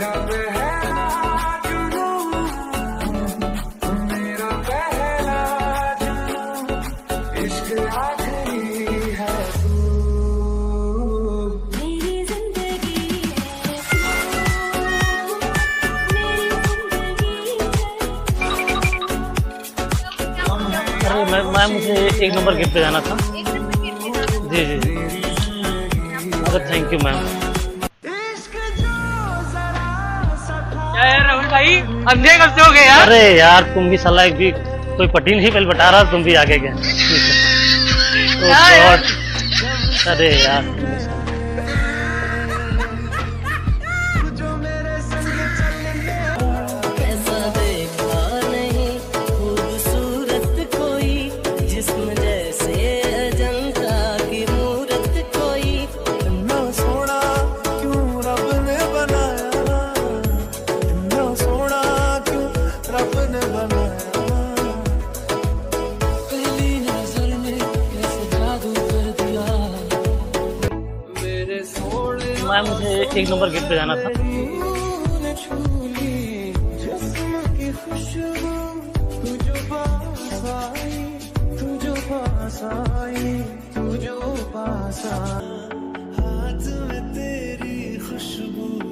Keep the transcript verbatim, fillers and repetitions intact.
Ma'am मुझे एक number gift जाना था। जी जी जी अरे थैंक यू मैम। क्या यार राहुल भाई अंधे कब से हो गए यार? अरे यार तुम भी साला एक भी कोई पटी नहीं पहले बता रहा, तुम भी आगे गए। अरे यार मैम मुझे एक नंबर गिफ्ट जाना था। हाथ में तेरी खुशबू